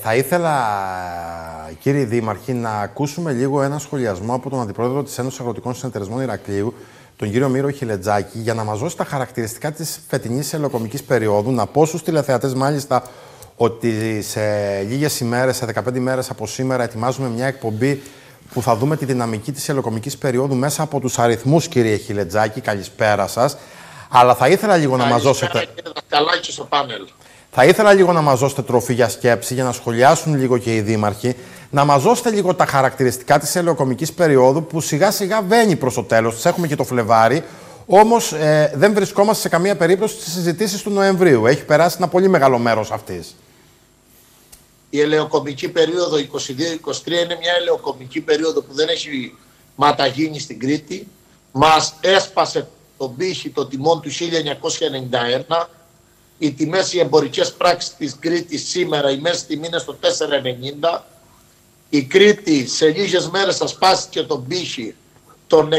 Θα ήθελα, κύριοι Δήμαρχοι, να ακούσουμε λίγο ένα σχολιασμό από τον Αντιπρόεδρο της Ένωσης Αγροτικών Συνεταιρισμών Ηρακλείου, τον κύριο Μύρο Χιλετζάκη, για να μας δώσει τα χαρακτηριστικά της φετινής ελαιοκομικής περίοδου. Να πω στους τηλεθεατές, μάλιστα, ότι σε λίγες ημέρες, σε 15 ημέρες από σήμερα, ετοιμάζουμε μια εκπομπή που θα δούμε τη δυναμική της ελαιοκομικής περίοδου μέσα από τους αριθμούς, κύριε Χιλετζάκη. Καλησπέρα σας. Αλλά θα ήθελα λίγο να μας δώσετε. Στο πάνελ. Θα ήθελα λίγο να μας δώσετε τροφή για σκέψη, για να σχολιάσουν λίγο και οι δήμαρχοι, να μας δώσετε λίγο τα χαρακτηριστικά της ελαιοκομικής περίοδου που σιγά σιγά βαίνει προς το τέλος της. Έχουμε και το Φλεβάρι, όμως δεν βρισκόμαστε σε καμία περίπτωση στις συζητήσεις του Νοεμβρίου. Έχει περάσει ένα πολύ μεγάλο μέρος αυτής. Η ελαιοκομική περίοδο 22-23 είναι μια ελαιοκομική περίοδο που δεν έχει ματαγίνει στην Κρήτη. Μας έσπασε τον πύχη των τιμών του 1991. Οι τιμές, οι εμπορικές πράξεις της Κρήτης σήμερα, η μέση τιμή είναι στο 4,90. Η Κρήτη σε λίγες μέρες θα σπάσει και τον πύχη των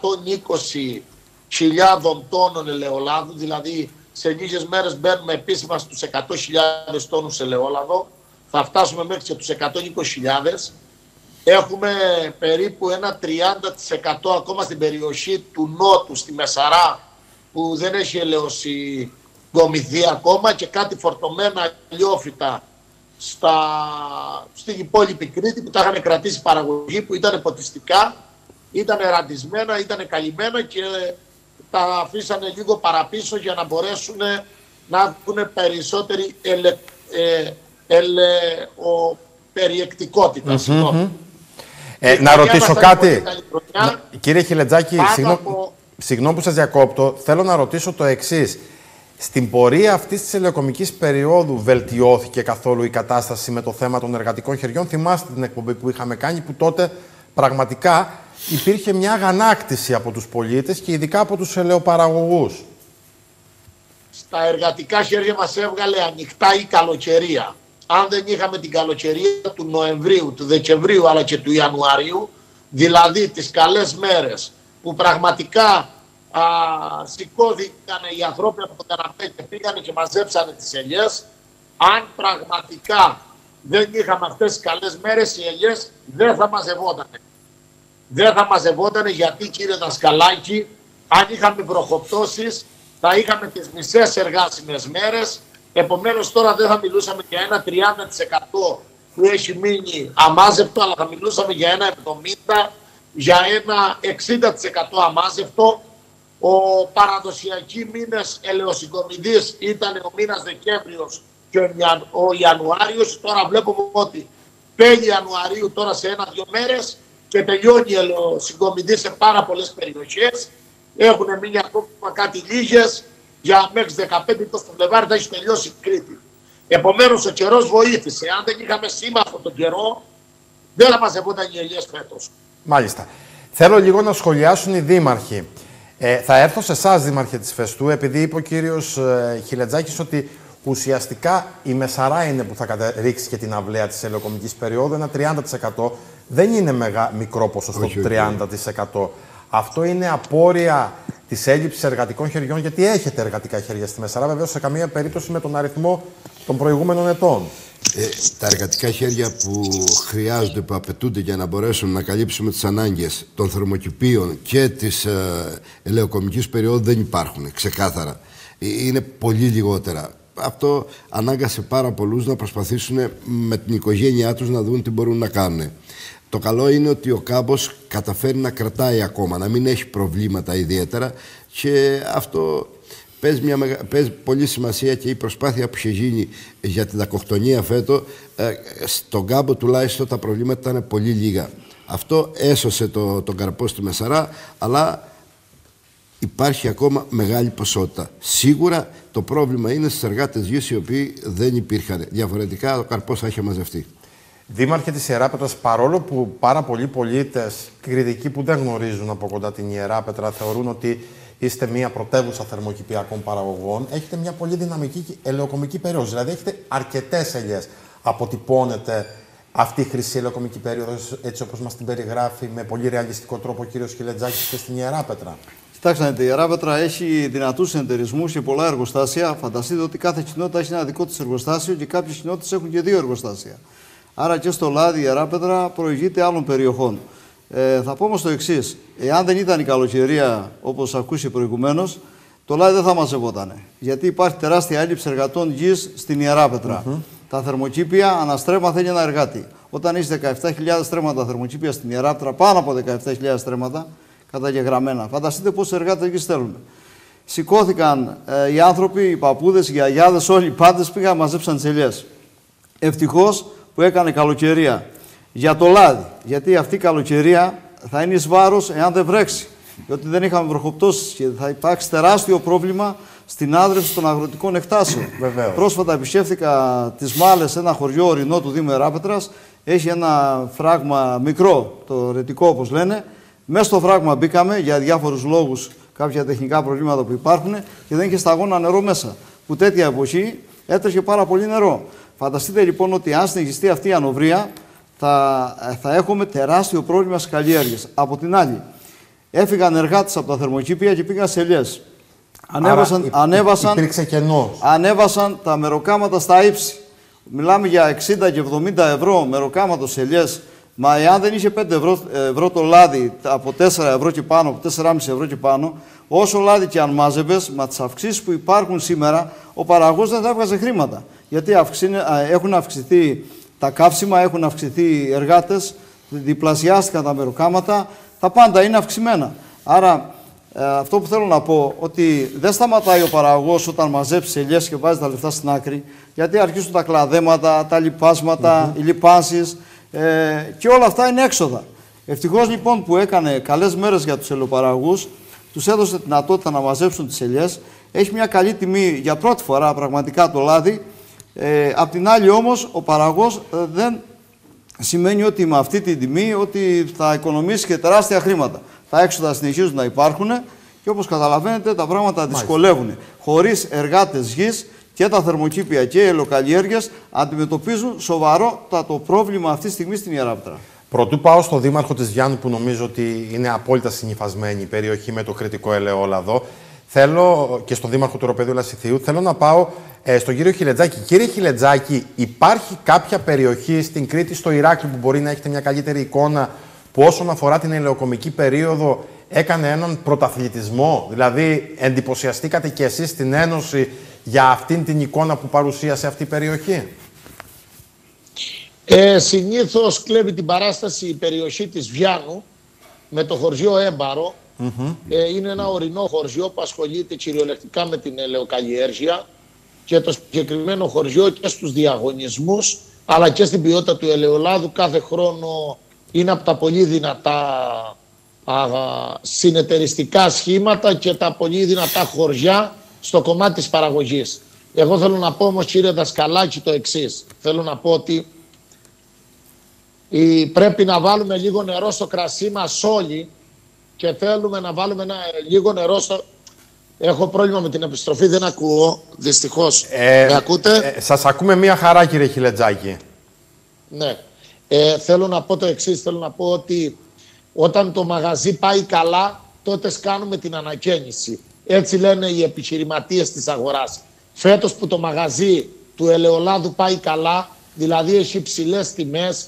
120.000 τόνων ελαιολάδου, δηλαδή σε λίγες μέρες μπαίνουμε επίσημα στους 100.000 τόνους ελαιόλαδο, θα φτάσουμε μέχρι και τους 120.000. Έχουμε περίπου ένα 30% ακόμα στην περιοχή του Νότου, στη Μεσαρά, που δεν έχει ελαιώσει γκομιδή ακόμα, και κάτι φορτωμένα λιόφυτα στην υπόλοιπη Κρήτη που τα είχαν κρατήσει παραγωγή, που ήταν ποτιστικά, ήταν ραντισμένα, ήταν καλυμμένα και τα αφήσανε λίγο παραπίσω για να μπορέσουν να έχουν περισσότερη περιεκτικότητα. Να ρωτήσω κάτι. Κύριε Χιλετζάκη, συγγνώμη που σας διακόπτω, θέλω να ρωτήσω το εξής. Στην πορεία αυτής της ελαιοκομικής περίοδου βελτιώθηκε καθόλου η κατάσταση με το θέμα των εργατικών χεριών? Θυμάστε την εκπομπή που είχαμε κάνει, που τότε πραγματικά υπήρχε μια αγανάκτηση από τους πολίτες και ειδικά από τους ελαιοπαραγωγούς. Στα εργατικά χέρια μας έβγαλε ανοιχτά η καλοκαιρία. Αν δεν είχαμε την καλοκαιρία του Νοεμβρίου, του Δεκεμβρίου αλλά και του Ιανουαρίου, δηλαδή τις καλές μέρες που πραγματικά σηκώθηκαν οι ανθρώποι από το καναπέ και πήγανε και μαζέψανε τις ελιές, αν πραγματικά δεν είχαμε αυτές τις καλές μέρες, οι ελιές δεν θα μαζευότανε. Δεν θα μαζευότανε γιατί, κύριε Δασκαλάκη, αν είχαμε βροχοπτώσεις θα είχαμε τις μισές εργάσιμες μέρες. Επομένως τώρα δεν θα μιλούσαμε για ένα 30% που έχει μείνει αμάζευτο, αλλά θα μιλούσαμε για ένα 70%, για ένα 60% αμάζευτο. Ο παραδοσιακοί μήνες ελαιοσυγκομιδής ήταν ο μήνας Δεκέμβριος και ο Ιανουάριος. Τώρα βλέπουμε ότι τέλη Ιανουαρίου τώρα σε 1-2 μέρες και τελειώνει η ελαιοσυγκομιδή σε πάρα πολλές περιοχές. Έχουν μείνει ακόμα κάτι λίγες. Για μέχρι 15 το Φλεβάρι θα έχει τελειώσει η Κρήτη. Επομένως ο καιρός βοήθησε. Αν δεν είχαμε σήμα αυτόν τον καιρό, δεν θα μαζευόταν οι ελιές φέτος. Μάλιστα. Θέλω λίγο να σχολιάσουν οι δήμαρχοι. Θα έρθω σε εσάς, δήμαρχε της Φεστού, επειδή είπε ο κύριος Χιλετζάκης ότι ουσιαστικά η Μεσαρά είναι που θα ρίξει και την αυλαία της ελαιοκομικής περίοδου. Ένα 30% δεν είναι μικρό ποσοστό, 30%. Αυτό είναι απόρρια της έλλειψης εργατικών χεριών, γιατί έχετε εργατικά χέρια στη Μεσαρά, βεβαίως σε καμία περίπτωση με τον αριθμό των προηγούμενων ετών. Τα εργατικά χέρια που χρειάζονται, που απαιτούνται για να μπορέσουν να καλύψουμε τις ανάγκες των θερμοκηπίων και της ελαιοκομικής περίοδου δεν υπάρχουν, ξεκάθαρα. Είναι πολύ λιγότερα. Αυτό ανάγκασε πάρα πολλούς να προσπαθήσουν με την οικογένειά τους να δουν τι μπορούν να κάνουν. Το καλό είναι ότι ο κάμπος καταφέρει να κρατάει ακόμα, να μην έχει προβλήματα ιδιαίτερα, και αυτό παίζει πολύ σημασία, και η προσπάθεια που είχε γίνει για την δακοκτονία φέτο, στον κάμπο τουλάχιστον τα προβλήματα ήταν πολύ λίγα. Αυτό έσωσε τον καρπό στη Μεσαρά, αλλά υπάρχει ακόμα μεγάλη ποσότητα. Σίγουρα το πρόβλημα είναι στις εργάτες γης, οι οποίοι δεν υπήρχαν. Διαφορετικά ο καρπός θα είχε μαζευτεί. Δήμαρχε της Ιεράπετρας, παρόλο που πάρα πολλοί πολίτες κριτικοί που δεν γνωρίζουν από κοντά την Ιεράπετρα θεωρούν ότι είστε μια πρωτεύουσα θερμοκηπιακών παραγωγών, έχετε μια πολύ δυναμική ελαιοκομική περίοδο. Δηλαδή έχετε αρκετές ελιές. Αποτυπώνεται αυτή η χρυσή ελαιοκομική περίοδος έτσι όπως μας την περιγράφει με πολύ ρεαλιστικό τρόπο ο κύριος Χιλετζάκης και στην Ιεράπετρα? Κοιτάξτε, η Ιεράπετρα έχει δυνατούς συνεταιρισμούς και πολλά εργοστάσια. Φανταστείτε ότι κάθε κοινότητα έχει ένα δικό της εργοστάσιο και κάποιες κοινότητες έχουν και 2 εργοστάσια. Άρα και στο Λάδι η Ιεράπετρα προηγείται άλλων περιοχών. Θα πω όμως το εξής. Εάν δεν ήταν η καλοκαιρία, όπως ακούσει προηγουμένως, το Λάδι δεν θα μαζευότανε. Γιατί υπάρχει τεράστια έλλειψη εργατών γης στην Ιεράπετρα. Τα θερμοκήπια αναστρέμμα θέλει ένα εργάτη. Όταν έχει 17.000 στρέμματα θερμοκήπια στην Ιεράπετρα, πάνω από 17.000 στρέμματα καταγεγραμμένα, φανταστείτε πόσους εργάτες γης θέλουμε. Σηκώθηκαν οι άνθρωποι, οι παππούδες, οι γιαγιάδες, όλοι οι πάντες πήγαν μαζέψαν τις ελιές. Ευτυχώς που έκανε καλοκαιρία για το Λάδι. Γιατί αυτή η καλοκαιρία θα είναι εις βάρος εάν δεν βρέξει. Διότι δεν είχαμε βροχοπτώσεις και θα υπάρξει τεράστιο πρόβλημα στην άδρευση των αγροτικών εκτάσεων. Πρόσφατα επισκέφθηκα τις Μάλες, ένα χωριό ορεινό του Δήμου Ιεράπετρας. Έχει ένα φράγμα μικρό, το ρετικό όπως λένε. Μέσα στο φράγμα μπήκαμε για διάφορους λόγους, κάποια τεχνικά προβλήματα που υπάρχουν και δεν είχε σταγόνα νερό μέσα. Που τέτοια εποχή έτρεχε πάρα πολύ νερό. Φανταστείτε λοιπόν ότι αν συνεχιστεί αυτή η ανοβρία, θα έχουμε τεράστιο πρόβλημα στις καλλιέργειες. Από την άλλη, έφυγαν εργάτες από τα θερμοκήπια και πήγαν σε ελιές. Ανέβασαν τα μεροκάματα στα ύψη. Μιλάμε για 60 και 70 ευρώ μεροκάματο σε ελιές. Μα εάν δεν είχε 5 ευρώ το λάδι από 4 ευρώ και πάνω, από 4,5 ευρώ και πάνω, όσο λάδι και αν μάζευες, με τις αυξήσεις που υπάρχουν σήμερα, ο παραγωγός δεν θα έβγαζε χρήματα. Γιατί έχουν αυξηθεί τα καύσιμα, έχουν αυξηθεί οι εργάτες, διπλασιάστηκαν τα μεροκάματα, τα πάντα είναι αυξημένα. Άρα αυτό που θέλω να πω, ότι δεν σταματάει ο παραγωγός όταν μαζέψει ελιές και βάζει τα λεφτά στην άκρη, γιατί αρχίζουν τα κλαδέματα, τα λιπάσματα, οι λιπάνσεις και όλα αυτά είναι έξοδα. Ευτυχώς λοιπόν που έκανε καλές μέρες για τους ελαιοπαραγωγούς, τους έδωσε δυνατότητα να μαζέψουν τις ελιές, έχει μια καλή τιμή για πρώτη φορά πραγματικά το λάδι. Απ' την άλλη όμως ο παραγωγός δεν σημαίνει ότι με αυτή την τιμή ότι θα οικονομήσει και τεράστια χρήματα. Τα έξοδα συνεχίζουν να υπάρχουν και όπως καταλαβαίνετε τα πράγματα δυσκολεύουν. Χωρίς εργάτες γης και τα θερμοκήπια και οι ελαιοκαλλιέργειες αντιμετωπίζουν σοβαρότατο πρόβλημα αυτή τη στιγμή στην Ιεράπετρα. Πρωτού πάω στο δήμαρχο της Γιάννου που νομίζω ότι είναι απόλυτα συνυφασμένη η περιοχή με το κρητικό ελαιόλαδο, θέλω και στον δήμαρχο του Οροπεδίου Λασιθίου, θέλω να πάω στον κύριο Χιλετζάκη. Κύριε Χιλετζάκη, υπάρχει κάποια περιοχή στην Κρήτη, στο Ηράκλειο, που μπορεί να έχετε μια καλύτερη εικόνα, που όσον αφορά την ελαιοκομική περίοδο έκανε έναν πρωταθλητισμό? Δηλαδή, εντυπωσιαστήκατε κι εσείς στην Ένωση για αυτήν την εικόνα που παρουσίασε αυτή η περιοχή? Συνήθως κλέβει την παράσταση η περιοχή της Βιάννου με το χωριό Έμπαρο. Είναι ένα ορεινό χωριό που ασχολείται κυριολεκτικά με την ελαιοκαλλιέργεια και το συγκεκριμένο χωριό και στους διαγωνισμούς αλλά και στην ποιότητα του ελαιολάδου κάθε χρόνο είναι από τα πολύ δυνατά συνεταιριστικά σχήματα και τα πολύ δυνατά χωριά στο κομμάτι της παραγωγής. Εγώ θέλω να πω όμως, κύριε Δασκαλάκη, το εξής. Θέλω να πω ότι πρέπει να βάλουμε λίγο νερό στο κρασί μας όλοι και θέλουμε να βάλουμε λίγο νερό στο... Έχω πρόβλημα με την επιστροφή, δεν ακούω, δυστυχώς. Με ακούτε? Σας ακούμε μία χαρά, κύριε Χιλετζάκη. Ναι. Θέλω να πω το εξής. Θέλω να πω ότι όταν το μαγαζί πάει καλά, τότε κάνουμε την ανακαίνιση. Έτσι λένε οι επιχειρηματίες της αγοράς. Φέτος που το μαγαζί του ελαιολάδου πάει καλά, δηλαδή έχει υψηλές τιμές,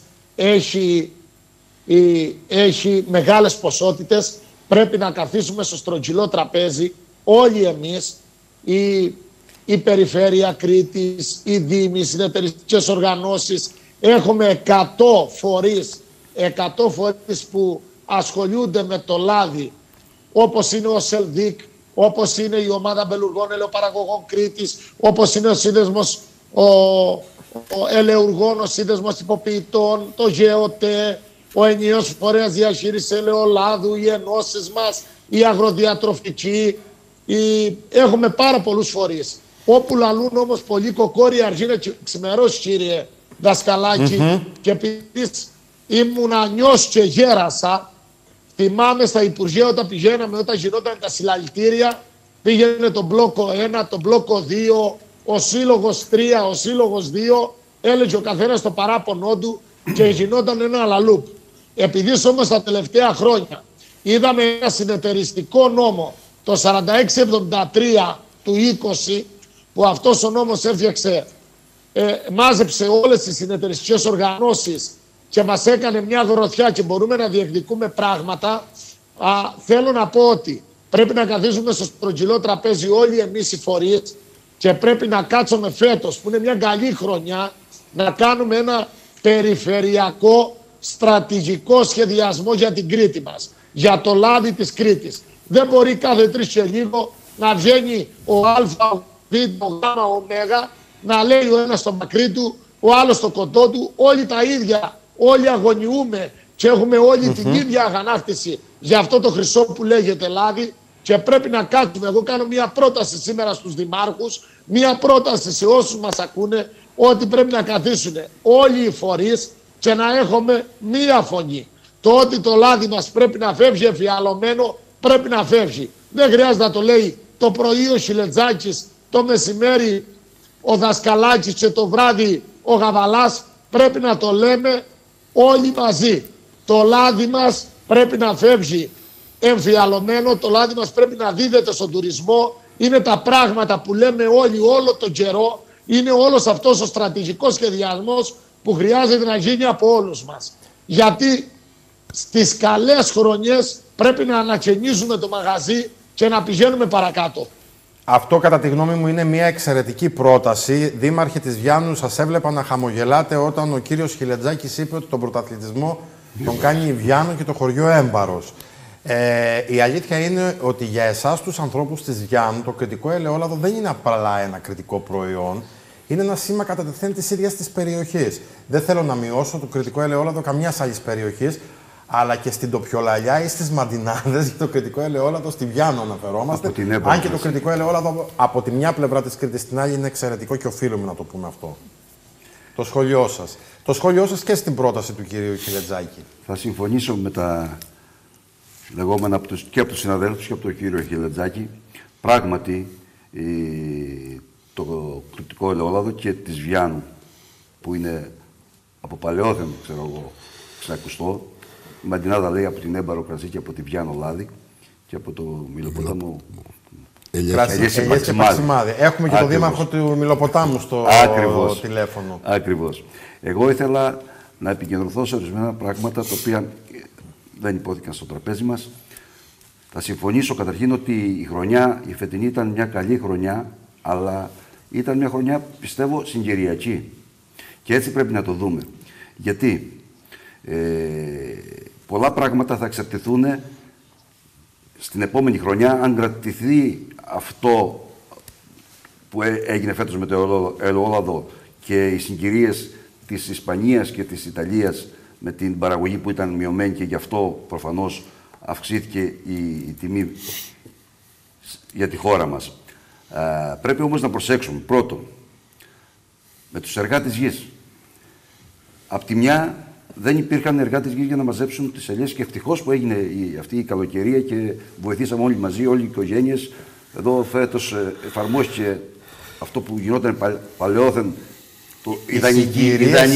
έχει μεγάλες ποσότητες, πρέπει να καθίσουμε στο στρογγυλό τραπέζι όλοι εμείς, η Περιφέρεια Κρήτης, οι Δήμοι, οι συνεταιριστικές οργανώσεις. Έχουμε 100 φορείς που ασχολούνται με το λάδι, όπως είναι ο ΣΕΛΔΙΚ, όπως είναι η Ομάδα Μπελουργών Ελαιοπαραγωγών Κρήτης, όπως είναι ο Σύνδεσμος ο Ελαιουργών, ο Σύνδεσμος Τυποποιητών, το ΓΕΟΤΕ, ο Ενιαίος Φορέας Διαχείρισης Ελαιολάδου, οι ενώσεις μας, η αγροδιατροφική. Έχουμε πάρα πολλούς φορείς. Όπου λαλούν όμως πολύ κοκόροι αργεί να ξημερώσει, κύριε Δασκαλάκη, και επειδή ήμουν νιός και γέρασα, θυμάμαι στα Υπουργεία όταν πηγαίναμε, όταν γινόταν τα συλλαλητήρια, πήγαινε το μπλόκο 1, το μπλόκο 2, ο σύλλογος 3, ο σύλλογος 2, έλεγε ο καθένας το παράπονό του και γινόταν ένα αλαλούπ. Επειδή όμως τα τελευταία χρόνια είδαμε ένα συνεταιριστικό νόμο, το 4673 του 20, που αυτός ο νόμος έφτιαξε μάζεψε όλες τις συνεταιριστικές οργανώσεις και μας έκανε μια δωροθιά και μπορούμε να διεκδικούμε πράγματα, θέλω να πω ότι πρέπει να καθίσουμε στο στρογγυλό τραπέζι όλοι εμείς οι φορείς και πρέπει να κάτσουμε φέτος, που είναι μια καλή χρονιά, να κάνουμε ένα περιφερειακό στρατηγικό σχεδιασμό για την Κρήτη μας, για το λάδι της Κρήτης. Δεν μπορεί κάθε 3 και λίγο να βγαίνει ο Α, ο Β, ο Γ, ο Ω, να λέει ο ένας στο μακρύ του, ο άλλος στο κοντό του, όλοι τα ίδια, όλοι αγωνιούμε και έχουμε όλη την ίδια αγανάκτηση για αυτό το χρυσό που λέγεται λάδι και πρέπει να κάτσουμε. Εγώ κάνω μια πρόταση σήμερα στους δημάρχους, μια πρόταση σε όσους μας ακούνε, ότι πρέπει να καθίσουν όλοι οι φορείς και να έχουμε μία φωνή. Το ότι το λάδι μας πρέπει να φεύγει εφιαλωμένο, πρέπει να φεύγει. Δεν χρειάζεται να το λέει το πρωί ο Χιλετζάκης, το μεσημέρι ο Δασκαλάκης και το βράδυ ο Γαβαλάς. Πρέπει να το λέμε όλοι μαζί. Το λάδι μας πρέπει να φεύγει εμφιαλωμένο, το λάδι μας πρέπει να δίδεται στον τουρισμό. Είναι τα πράγματα που λέμε όλοι όλο τον καιρό. Είναι όλος αυτός ο στρατηγικός σχεδιασμός που χρειάζεται να γίνει από όλους μας. Γιατί στις καλές χρονιές πρέπει να ανακαινίζουμε το μαγαζί και να πηγαίνουμε παρακάτω. Αυτό κατά τη γνώμη μου είναι μια εξαιρετική πρόταση. Δήμαρχε της Βιάννου, σας έβλεπα να χαμογελάτε όταν ο κύριος Χιλετζάκης είπε ότι τον πρωταθλητισμό τον κάνει η Βιάννου και το χωριό Έμπαρος. Η αλήθεια είναι ότι για εσάς τους ανθρώπους της Βιάννου το κρητικό ελαιόλαδο δεν είναι απλά ένα κρητικό προϊόν. Είναι ένα σήμα κατά τεθέν της ίδιας της περιοχής. Δεν θέλω να μειώσω το κρητικό ελαιόλαδο καμιάς άλλης περιοχής, αλλά και στην Τοπιολαλιά ή στις Μαντινάδες για το κρητικό ελαιόλαδο στη Βιάννου αναφερόμαστε. Αν και το κρητικό ελαιόλαδο από τη μια πλευρά της Κρήτης στην άλλη είναι εξαιρετικό και οφείλουμε να το πούμε αυτό. Το σχόλιο σας. Το σχόλιο σας και στην πρόταση του κυρίου Χιλετζάκη. Θα συμφωνήσω με τα λεγόμενα και από τους συναδέλφους και από τον κύριο Χιλετζάκη. Πράγματι, το κρητικό ελαιόλαδο και της Βιάννου, που είναι από παλαιόθεν, ξέρω εγώ, ξακουστό. Η Μαντινάδα λέει από την Έμπαρο κρασί και από τη Βιάννο λάδι και από το Μιλοποτάμο Ελιές Παξιμάδη. Έχουμε και τον δήμαρχο του Μιλοποτάμου στο τηλέφωνο. Ακριβώς. Εγώ ήθελα να επικεντρωθώ σε ορισμένα πράγματα τα οποία δεν υπόθηκαν στο τραπέζι μας. Θα συμφωνήσω καταρχήν ότι η φετινή ήταν μια καλή χρονιά, αλλά ήταν μια χρονιά, πιστεύω, συγκυριακή. Και έτσι πρέπει να το δούμε. Γιατί πολλά πράγματα θα εξαρτηθούν στην επόμενη χρονιά, αν κρατηθεί αυτό που έγινε φέτος με το ελαιόλαδο και οι συγκυρίες της Ισπανίας και της Ιταλίας με την παραγωγή που ήταν μειωμένη και γι' αυτό προφανώς αυξήθηκε η τιμή για τη χώρα μας. Πρέπει όμως να προσέξουμε. Πρώτον, με τους εργάτες γης. Απ' τη μια δεν υπήρχαν εργάτες γης για να μαζέψουν τις ελιές και ευτυχώς που έγινε αυτή η καλοκαιρία και βοηθήσαμε όλοι μαζί, όλοι οι οικογένειες. Εδώ φέτος εφαρμόστηκε αυτό που γινόταν παλαιόθεν, ιδανική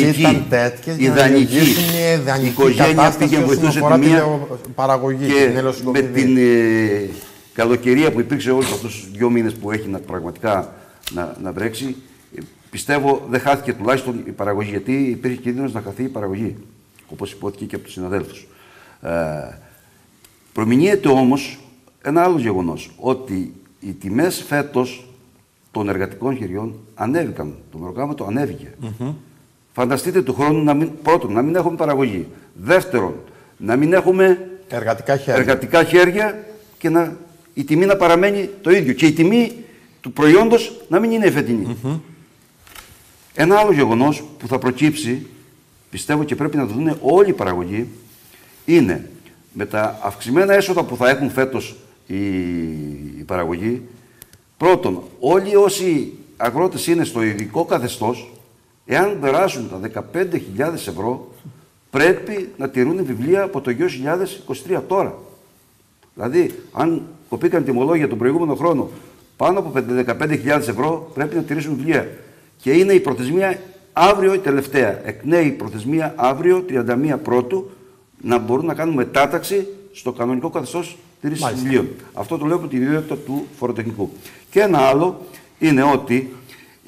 οικογένεια πήγε βοηθούσε τη μία παραγωγή, και με την καλοκαιρία που υπήρξε όλους αυτούς τους 2 μήνες που έχει πραγματικά να βρέξει, πιστεύω δεν χάθηκε τουλάχιστον η παραγωγή, γιατί υπήρχε κίνδυνος να χαθεί η παραγωγή, όπως υπόθηκε και από τους συναδέλφους. Προμηνύεται όμως ένα άλλο γεγονός, ότι οι τιμές φέτος των εργατικών χεριών ανέβηκαν. Το μεροκάματο ανέβηκε. Φανταστείτε του χρόνου πρώτον να μην έχουμε παραγωγή. Δεύτερον, να μην έχουμε εργατικά χέρια και η τιμή να παραμένει το ίδιο. Και η τιμή του προϊόντος να μην είναι φετινή. Ένα άλλο γεγονός που θα προκύψει, πιστεύω και πρέπει να το δουν όλοι οι παραγωγοί, είναι με τα αυξημένα έσοδα που θα έχουν φέτος οι παραγωγοί. Πρώτον, όλοι όσοι αγρότες είναι στο ειδικό καθεστώς, εάν περάσουν τα 15.000 ευρώ, πρέπει να τηρούν βιβλία από το 2023 τώρα. Δηλαδή, αν κοπήκαν τιμολόγια τον προηγούμενο χρόνο πάνω από 15.000 ευρώ, πρέπει να τηρήσουν βιβλία. Και είναι η προθεσμία αύριο η τελευταία. Εκνέει η προθεσμία αύριο, 31 Πρώτου, να μπορούν να κάνουν μετάταξη στο κανονικό καθεστώς τήρησης βιβλίων. Αυτό το λέω από τη ιδιότητα του φοροτεχνικού. Και ένα άλλο είναι ότι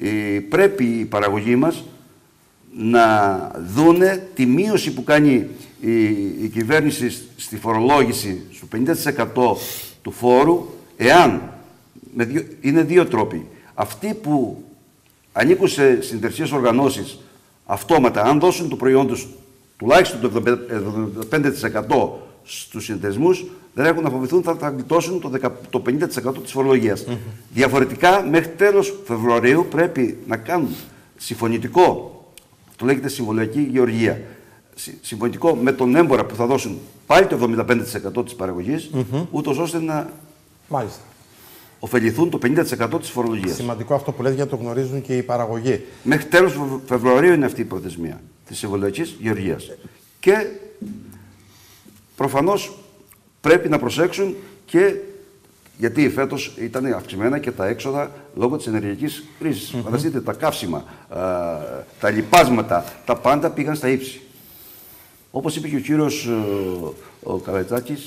πρέπει η παραγωγή μας να δούνε τη μείωση που κάνει η κυβέρνηση στη φορολόγηση στο 50% του φόρου, εάν είναι δύο τρόποι. Αυτοί που ανήκουν σε συνεταιριστικές οργανώσεις αυτόματα, αν δώσουν το προϊόν τους τουλάχιστον το 75% στους συνεταιρισμούς, δεν έχουν να φοβηθούν, θα γλιτώσουν το 50% της φορολογίας. Διαφορετικά, μέχρι τέλος Φεβρουαρίου πρέπει να κάνουν συμφωνητικό, το λέγεται συμβολιακή γεωργία, συμφωνητικό με τον έμπορα που θα δώσουν πάλι το 75% της παραγωγής, ούτως ώστε να ωφεληθούν το 50% της φορολογίας. Σημαντικό αυτό που λέτε, γιατί το γνωρίζουν και οι παραγωγοί. Μέχρι τέλος Φεβρουαρίου είναι αυτή η προθεσμία της συμβολιακής γεωργίας. Και προφανώς πρέπει να προσέξουν και γιατί φέτος ήταν αυξημένα και τα έξοδα λόγω της ενεργειακής κρίσης. Φανταστείτε, τα καύσιμα, τα λιπάσματα, τα πάντα πήγαν στα ύψη. Όπως είπε και ο κύριος Καλαϊτζάκης,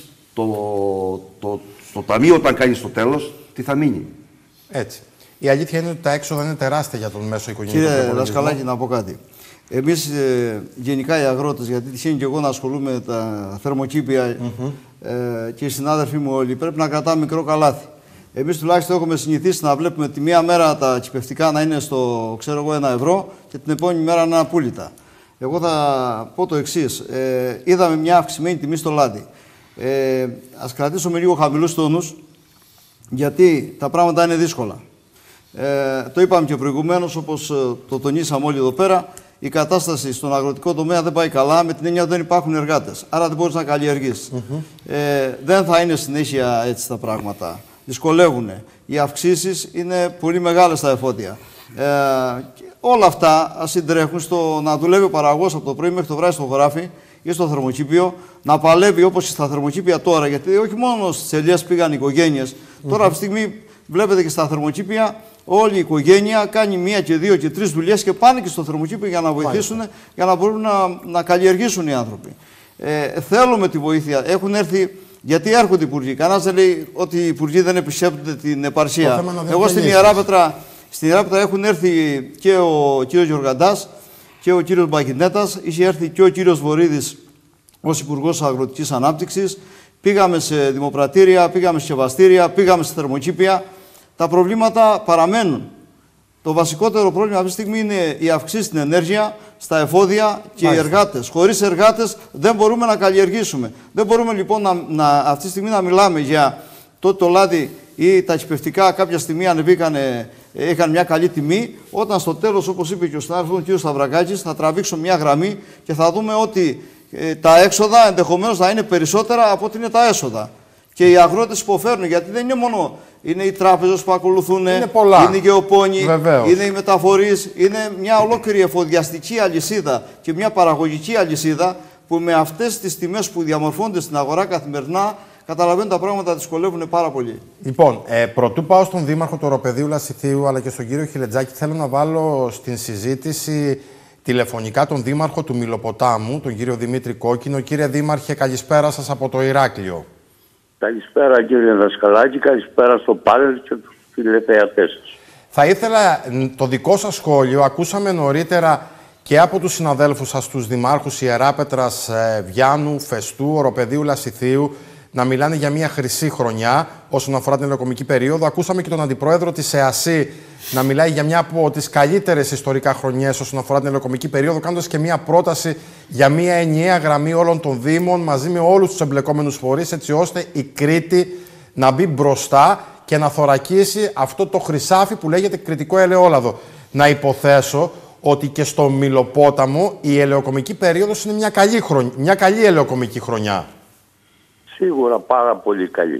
το ταμείο όταν κάνει στο τέλος, τι θα μείνει. Έτσι. Η αλήθεια είναι ότι τα έξοδα είναι τεράστια για τον μέσο οικογενειακό. Κύριε Δασκαλάκη, να πω κάτι. Εμείς γενικά οι αγρότες, γιατί τυχαίνει και εγώ να ασχολούμαι με τα θερμοκήπια και οι συνάδελφοί μου όλοι, πρέπει να κρατάμε μικρό καλάθι. Εμείς τουλάχιστον έχουμε συνηθίσει να βλέπουμε τη μία μέρα τα κυπευτικά να είναι στο, ξέρω εγώ, 1 ευρώ και την επόμενη μέρα να είναι απόλυτα. Εγώ θα πω το εξής. Είδαμε μια αυξημένη τιμή στο λάδι. Ας κρατήσουμε λίγο χαμηλούς τόνους, γιατί τα πράγματα είναι δύσκολα. Το είπαμε και προηγουμένως, όπως το τονίσαμε όλοι εδώ πέρα, η κατάσταση στον αγροτικό τομέα δεν πάει καλά, με την έννοια ότι δεν υπάρχουν εργάτες. Άρα δεν μπορείς να καλλιεργείς. Δεν θα είναι συνέχεια έτσι τα πράγματα. Δυσκολεύουν. Οι αυξήσεις είναι πολύ μεγάλες στα εφόδια. Όλα αυτά συντρέχουν στο να δουλεύει ο παραγωγός από το πρωί μέχρι το βράδυ στο χωράφι ή στο θερμοκήπιο, να παλεύει όπως στα θερμοκήπια τώρα, γιατί όχι μόνο στις ελιές πήγαν οι οικογένειες. Τώρα αυτή τη στιγμή βλέπετε και στα θερμοκήπια όλη η οικογένεια κάνει 1 και 2 και 3 δουλειές και πάνε και στο θερμοκήπιο για να βοηθήσουν, για να μπορούν να καλλιεργήσουν οι άνθρωποι. Θέλουμε τη βοήθεια. Έχουν έρθει, γιατί έρχονται οι υπουργοί. Κανένας δεν λέει ότι οι υπουργοί δεν επισκέπτονται την επαρχία. Εγώ στην Ιεράπετρα έχουν έρθει και ο κύριος Γιοργαντάς και ο κύριος Μπακινέτας, είχε έρθει και ο κύριος Βορίδης ως Υπουργός Αγροτικής Ανάπτυξης. Πήγαμε σε δημοπρατήρια, πήγαμε σε σκευαστήρια, πήγαμε σε θερμοκήπια. Τα προβλήματα παραμένουν. Το βασικότερο πρόβλημα αυτή τη στιγμή είναι η αυξήση στην ενέργεια, στα εφόδια και οι εργάτες. Χωρίς εργάτες δεν μπορούμε να καλλιεργήσουμε. Δεν μπορούμε λοιπόν αυτή τη στιγμή να μιλάμε για το λάδι ή τα κυπευτικά κάποια στιγμή ανεβήκανε, είχαν μια καλή τιμή, όταν στο τέλος, όπως είπε και ο συνάδελφος κ. Σταυρακάκης, θα τραβήξουμε μια γραμμή και θα δούμε ότι τα έξοδα ενδεχομένως θα είναι περισσότερα από ότι είναι τα έσοδα. Και οι αγρότες υποφέρουν, γιατί δεν είναι μόνο είναι οι τράπεζες που ακολουθούν, είναι οι γεωπόνοι, είναι οι μεταφορείς, είναι μια ολόκληρη εφοδιαστική αλυσίδα και μια παραγωγική αλυσίδα που με αυτές τις τιμές που διαμορφώνται στην αγορά καθημερινά, καταλαβαίνουν τα πράγματα δυσκολεύουν πάρα πολύ. Λοιπόν, πρωτού πάω στον Δήμαρχο του Οροπεδίου Λασιθίου αλλά και στον κύριο Χιλετζάκη, θέλω να βάλω στην συζήτηση τηλεφωνικά τον Δήμαρχο του Μυλοποτάμου, τον κύριο Δημήτρη Κόκκινο. Κύριε Δήμαρχε, καλησπέρα σας από το Ηράκλειο. Καλησπέρα κύριε Δασκαλάκη, καλησπέρα στο πάνελ και τους τηλεθεατές σας. Θα ήθελα το δικό σας σχόλιο. Ακούσαμε νωρίτερα και από τους συναδέλφους σας, τους δημάρχους Ιεράπετρας, Βιάννου, Φεστού, Οροπεδίου Λασιθίου, να μιλάνε για μια χρυσή χρονιά όσον αφορά την ελαιοκομική περίοδο. Ακούσαμε και τον Αντιπρόεδρο της ΕΑΣΥ να μιλάει για μια από τις καλύτερες ιστορικά χρονιές όσον αφορά την ελαιοκομική περίοδο, κάνοντας και μια πρόταση για μια ενιαία γραμμή όλων των Δήμων μαζί με όλους τους εμπλεκόμενους φορείς, έτσι ώστε η Κρήτη να μπει μπροστά και να θωρακίσει αυτό το χρυσάφι που λέγεται κρητικό ελαιόλαδο. Να υποθέσω ότι και στο Μυλοπόταμο η ελαιοκομική περίοδος είναι μια καλή ελαιοκομική χρονιά. Σίγουρα πάρα πολύ καλή.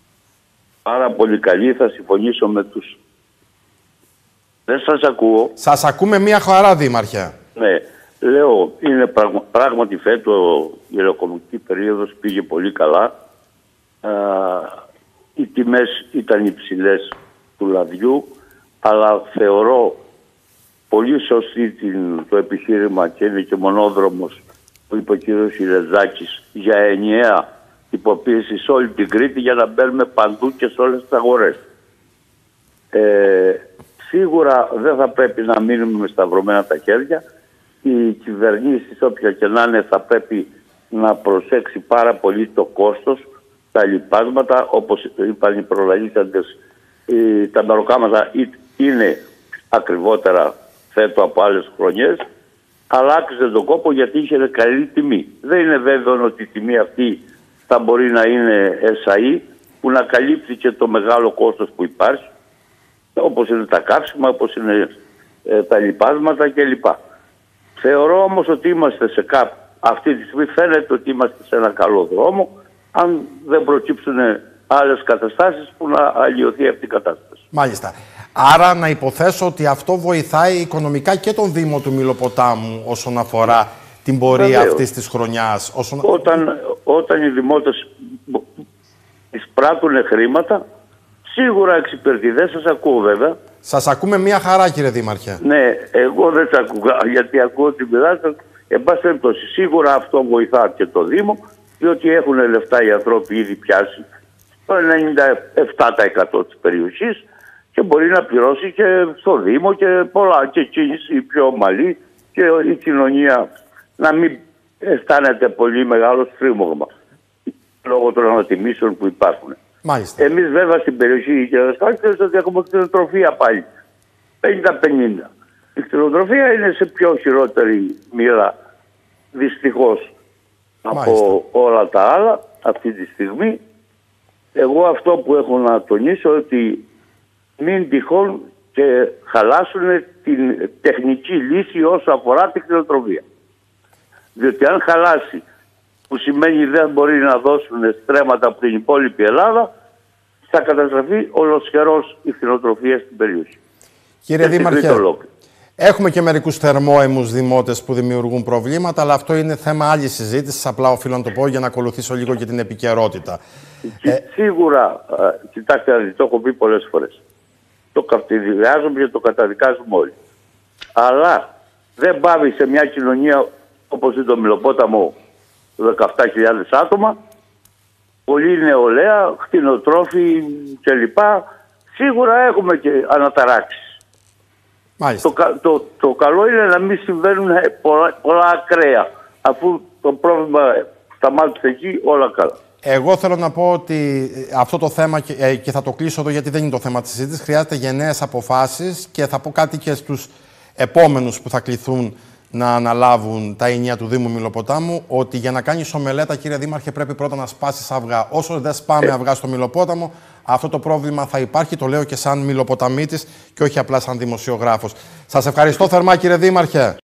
Πάρα πολύ καλή, θα συμφωνήσω με τους... Δεν σας ακούω. Σας ακούμε μια χαρά, Δήμαρχε. Ναι, λέω, είναι πράγματι φέτο η ελαιοκομική περίοδος πήγε πολύ καλά. Οι τιμές ήταν υψηλές του λαδιού, αλλά θεωρώ πολύ σωστή το επιχείρημα και είναι και μονόδρομος που είπε ο κ. Χιλετζάκης για ενιαία υποποίηση σε όλη την Κρήτη για να μπαίνουμε παντού και σε όλες τις αγορές. Σίγουρα δεν θα πρέπει να μείνουμε με σταυρωμένα τα χέρια. Οι κυβερνήσεις, όποια και να είναι, θα πρέπει να προσέξει πάρα πολύ το κόστος, τα λιπάσματα, όπως είπαν οι προλαλήσαντες, τα μεροκάματα είναι ακριβότερα φέτο από άλλες χρονιές, αλλά άξιζε τον κόπο γιατί είχε καλή τιμή. Δεν είναι βέβαιο ότι η τιμή αυτή θα μπορεί να είναι SAE, που να καλύπτει και το μεγάλο κόστος που υπάρχει, όπως είναι τα καύσιμα, όπως είναι τα λιπάσματα κλπ. Θεωρώ όμως ότι είμαστε σε αυτή τη στιγμή φαίνεται ότι είμαστε σε ένα καλό δρόμο, αν δεν προκύψουν άλλες καταστάσεις που να αλλοιωθεί αυτή η κατάσταση. Μάλιστα. Άρα να υποθέσω ότι αυτό βοηθάει οικονομικά και τον Δήμο του Μηλοποτάμου όσον αφορά την πορεία αυτής της χρονιάς. Όταν οι δημότες εισπράττουν χρήματα, σίγουρα εξυπηρετεί. Δεν σας ακούω βέβαια. Σας ακούμε μια χαρά, κύριε Δήμαρχε. Ναι, εγώ δεν σας ακούω γιατί ακούω την πειράζω. Εν πάση περιπτώσει, σίγουρα αυτό βοηθά και το Δήμο, διότι έχουν λεφτά οι ανθρώποι ήδη πιάσει το 97% της περιοχής και μπορεί να πληρώσει και στο Δήμο και πολλά και κίνηση πιο ομαλή και η κοινωνία να μην αισθάνεται πολύ μεγάλο στρίμωγμα λόγω των ανατιμήσεων που υπάρχουν. Μάλιστα. Εμείς βέβαια στην περιοχή ξέρετε ότι έχουμε κτηνοτροφία πάλι. 50-50. Η κτηνοτροφία είναι σε πιο χειρότερη μοίρα δυστυχώς από όλα τα άλλα αυτή τη στιγμή. Εγώ αυτό που έχω να τονίσω ότι μην τυχόν και χαλάσουν την τεχνική λύση όσο αφορά την κτηνοτροφία. Διότι αν χαλάσει, που σημαίνει δεν μπορεί να δώσουν στρέμματα από την υπόλοιπη Ελλάδα, θα καταστραφεί ολοσχερός η κτηνοτροφία στην περιοχή. Κύριε Δήμαρχε, έχουμε και μερικούς θερμόαιμους δημότες που δημιουργούν προβλήματα, αλλά αυτό είναι θέμα άλλης συζήτησης. Απλά οφείλω να το πω για να ακολουθήσω λίγο και την επικαιρότητα. Σίγουρα, κοιτάξτε, το έχω πει πολλές φορές. Το καυτηριάζουμε και το καταδικάζουμε όλοι. Αλλά δεν πάβει σε μια κοινωνία όπως είναι το Μηλοπόταμο 17.000 άτομα, πολύ νεολαία, κτηνοτρόφοι κλπ. Σίγουρα έχουμε και αναταράξεις. Το καλό είναι να μην συμβαίνουν πολλά ακραία. Αφού το πρόβλημα σταμάτησε εκεί, όλα καλά. Εγώ θέλω να πω ότι αυτό το θέμα, και θα το κλείσω εδώ γιατί δεν είναι το θέμα της συζήτησης, χρειάζεται γενναίες αποφάσεις και θα πω κάτι και στους επόμενους που θα κληθούν να αναλάβουν τα ενία του Δήμου Μηλοποτάμου, ότι για να κάνεις ομελέτα, κύριε Δήμαρχε, πρέπει πρώτα να σπάσεις αυγά. Όσο δεν σπάμε αυγά στο Μηλοπόταμο, αυτό το πρόβλημα θα υπάρχει. Το λέω και σαν Μηλοποταμίτης και όχι απλά σαν δημοσιογράφος. Σας ευχαριστώ θερμά, κύριε Δήμαρχε.